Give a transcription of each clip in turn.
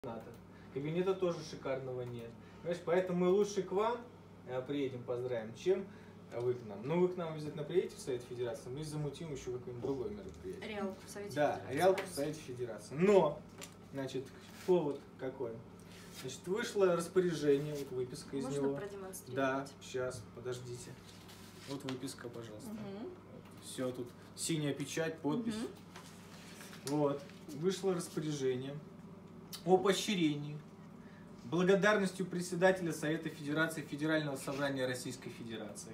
Кабинета тоже шикарного нет. Понимаешь, поэтому мы лучше к вам приедем, поздравим, чем вы к нам. Но вы к нам обязательно приедете в Совет Федерации, мы замутим еще какое-нибудь другое мероприятие. Реалку в Совете Федерации. Да, Реалку в Совете Федерации. Но, значит, повод какой? Значит, вышло распоряжение, вот выписка из него. Можно продемонстрировать? Да, сейчас, подождите. Вот выписка, пожалуйста. Все, тут синяя печать, подпись. Вот, вышло распоряжение о поощрении благодарностью председателя Совета Федерации Федерального собрания Российской Федерации.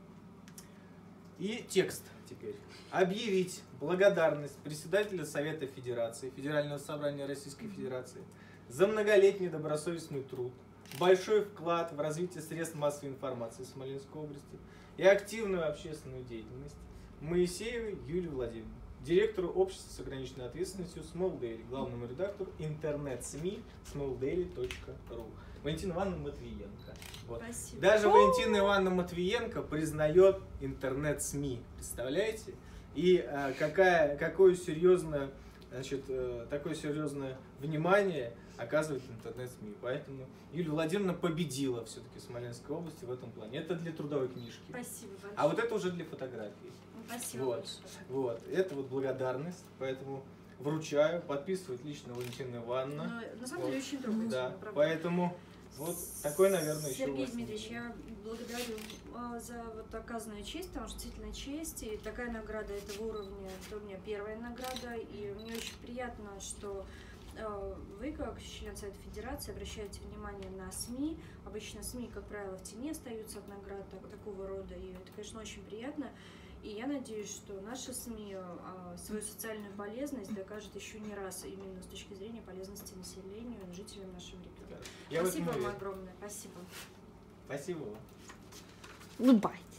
И текст теперь. Объявить благодарность председателя Совета Федерации Федерального собрания Российской Федерации за многолетний добросовестный труд, большой вклад в развитие средств массовой информации Смоленской области и активную общественную деятельность Моисеевой Юлии Владимировны, директору общества с ограниченной ответственностью Small Daily, главному редактору интернет-СМИ smalldaily.ru Валентина Ивановна Матвиенко. Вот. Спасибо. Даже Валентина Ивановна Матвиенко признает интернет-СМИ, представляете? И какое серьезное, значит, такое серьезное внимание оказывает интернет-СМИ. Поэтому Юлия Владимировна победила все-таки в Смоленской области в этом плане. Это для трудовой книжки. Спасибо большое. А вот это уже для фотографий. Спасибо Вот. большое. Вот. Это вот благодарность. Поэтому вручаю, подписывает лично Валентина Ивановна. Но, на самом деле очень трогательно. Да. Правда. Поэтому вот такой, наверное, еще Сергей у вас Дмитриевич, я благодарю за вот оказанную честь, потому что действительно честь, и такая награда этого уровня, это у меня первая награда, и мне очень приятно, что вы, как член Совета Федерации, обращаете внимание на СМИ. Обычно СМИ, как правило, в тени остаются от наград такого рода, и это, конечно, очень приятно. И я надеюсь, что наши СМИ свою социальную полезность докажет еще не раз, именно с точки зрения полезности населению, жителям нашего региона. Спасибо вам огромное. Спасибо. Спасибо вам. Goodbye.